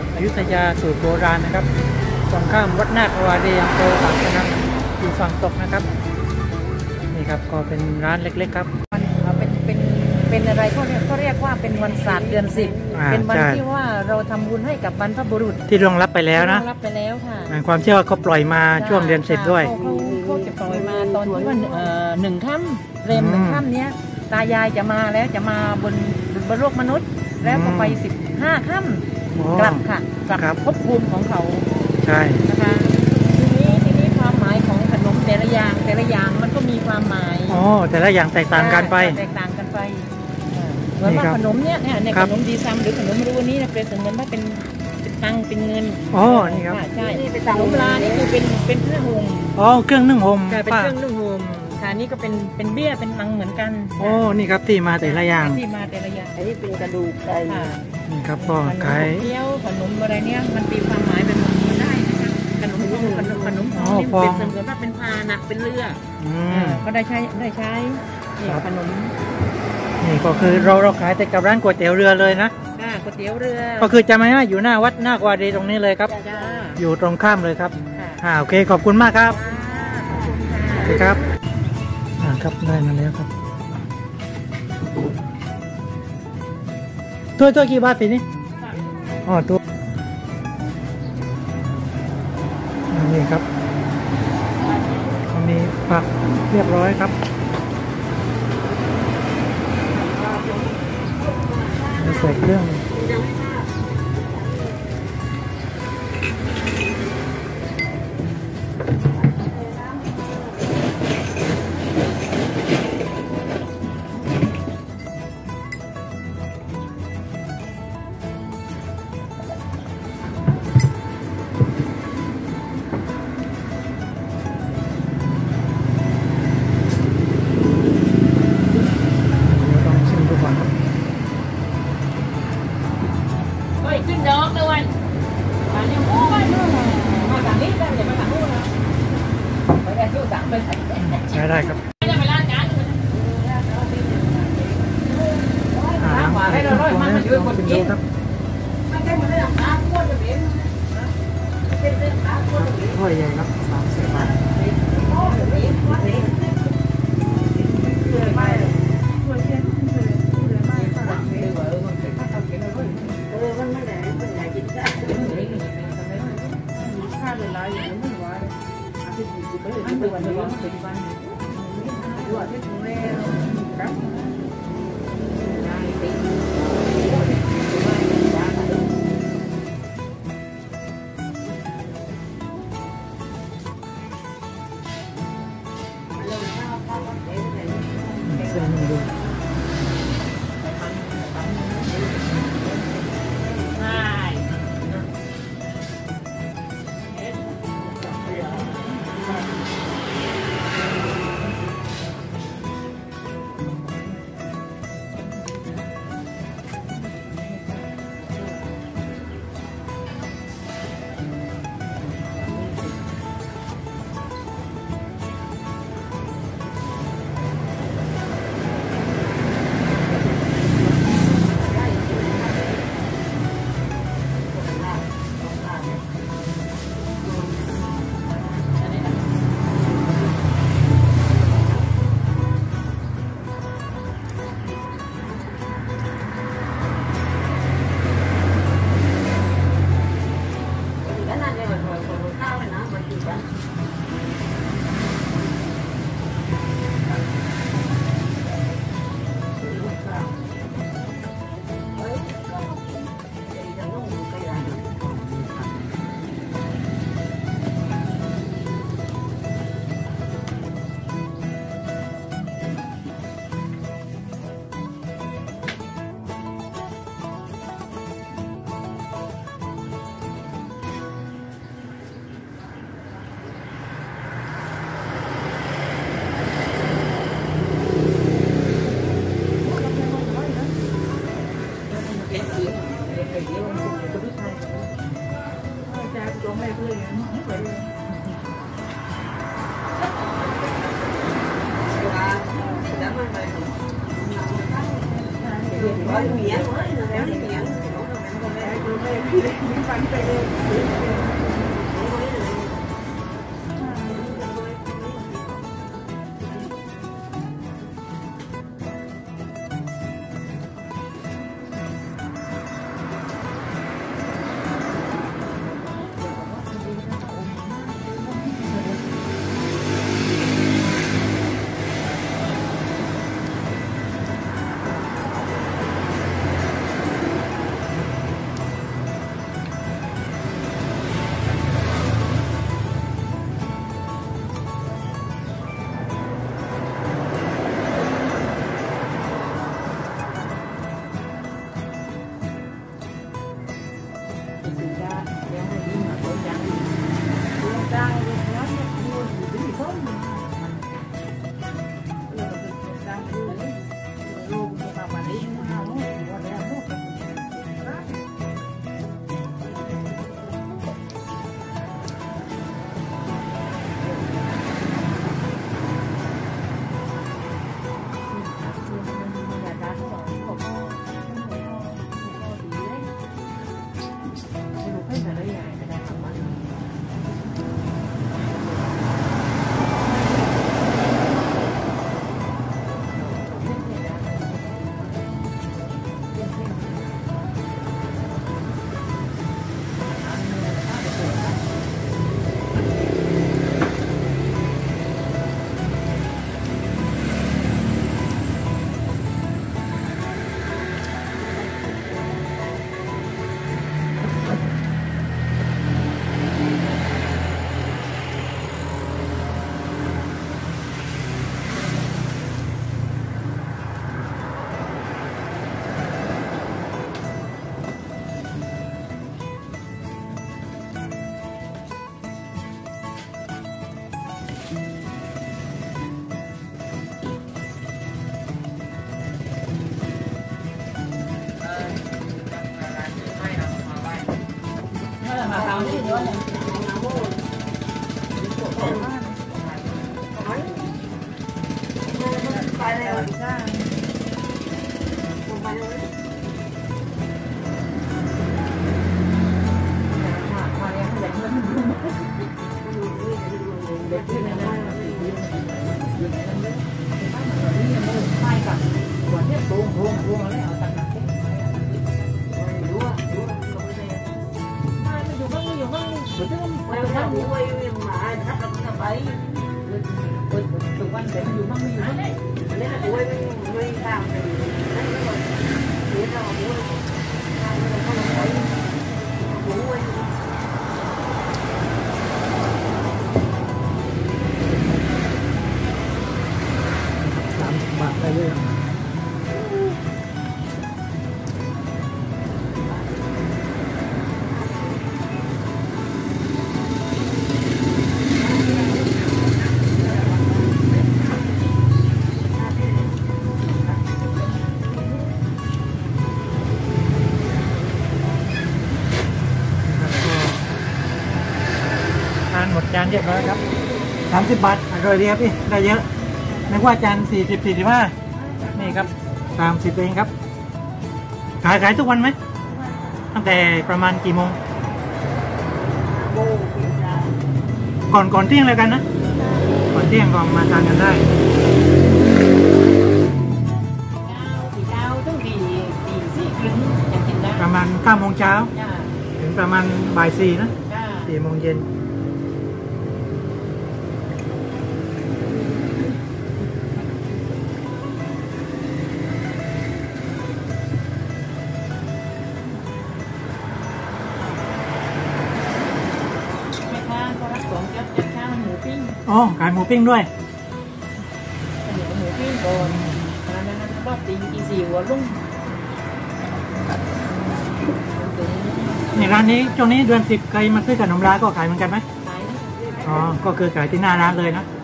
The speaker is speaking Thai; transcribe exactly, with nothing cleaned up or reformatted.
อยุธยาสูตรโบราณนะครับตรงข้ามวัดนาควารีอำเภอปากพนังอยู่ฝั่งตกนะครับนี่ครับก็เป็นร้านเล็กๆครับมันเป็นเป็นเป็นอะไรเขาเรียกเขาเรียกว่าเป็นวันศาสตร์เดือนสิบเป็นวันที่ว่าเราทำบุญให้กับบรรพบุรุษที่ล่วงลับไปแล้วนะล่วงลับไปแล้วค่ะความเชื่อว่าเขาปล่อยมาช่วงเดือนสิบด้วยเขาเขาจะปล่อยมาตอนที่ว่าหนึ่งค่ำเรมหนึ่งค่ำเนี้ยตายายจะมาแล้วจะมาบนบนโลกมนุษย์แล้วก็ไปสิบห้าค่ำกลับค่ะกลับภพภูมิของเขาใช่นะคะทีนี้ทีนี้ความหมายของขนมแต่ละอย่างแต่ละอย่างมันก็มีความหมายอ๋อแต่ละอย่างแตกต่างกันไปแตกต่างกันไปเหมือนว่าขนมเนี้ยเนี่ยในขนมดีซัมหรือขนมรูนี้เปรียบเสมือนว่าเป็นเป็นตังเป็นเงินอ๋อนี่ครับใช่ขนมลานี่คือเป็นเป็นเครื่องห่มอ๋อเครื่องนึ่งห่มเป็นเครื่องนึ่งห่มค่ะนี่ก็เป็นเป็นเบี้ยเป็นตังเหมือนกันโอ้นี่ครับที่มาแต่ละอย่างที่มาแต่ละอย่างอันนี้เป็นกระดูกไก่นี่ครับก็ขายเกี๊ยวขนมอะไรเนี้ยมันมีความหมายเป็นมันได้นะคะขนมขนมขนมขนมพองนี่เป็นเสมือนว่าเป็นพาหนักเป็นเรือก็ได้ใช้ได้ใช้ขนมนี่ก็คือเราเราขายแต่กับร้านก๋วยเตี๋ยวเรือเลยนะก๋วยเตี๋ยวเรือก็คือจะมาอยู่หน้าวัดนาควารีตรงนี้เลยครับอยู่ตรงข้ามเลยครับอ่าโอเคขอบคุณมากครับโอเคครับอ่าครับได้มาแล้วครับตัวตัวกี่บาทปีนี้อ๋อตัวนี่ครับมีผักเรียบร้อยครับใส่เครื่องขึ้นดอกเลยวันวันนี้โอ้ยมาจากนี้ได้เลยมาจากนู้นนะไปได้ที่สั่งไปใช้ได้ครับจะไปร้านกันน้ำหวานให้เราร้อยมันมาช่วยคนกินไม่ใช่มันเรื่องขาโคตรจะเป็นเป็นเรื่องขาโคตรจะเป็นถ้วยใหญ่ครับสามสิบบาทเส้นดู Hãy subscribe cho kênh Ghiền Mì Gõ để không bỏ lỡ những video hấp dẫn หมดจานเรียบร้อยครับสามสิบบาทอร่อยดีครับพี่ได้เยอะนึกว่าจานสี่สิบสี่สิบห้านี่ครับสามสิบเองครับขายขายทุกวันไหมตั้งแต่ประมาณกี่โมงก่อนก่อนเที่ยงเลยกันนะก่อนเที่ยงก็มาทานกันได้ประมาณเก้าโมงเช้าถึงประมาณบ่ายสี่นะสี่โมงเย็นอ๋อขายหมูปิ้งด้วยหมูปิ้งก่อนนั้นนั้นรอบตีตีสี่หัวลุ่งในร้านนี้ช่วงนี้เดือนสิบใครมาซื้อขนมร้านก็ขายเหมือนกันไหมขายอ๋อก็คือขายที่หน้าร้านเลยนะ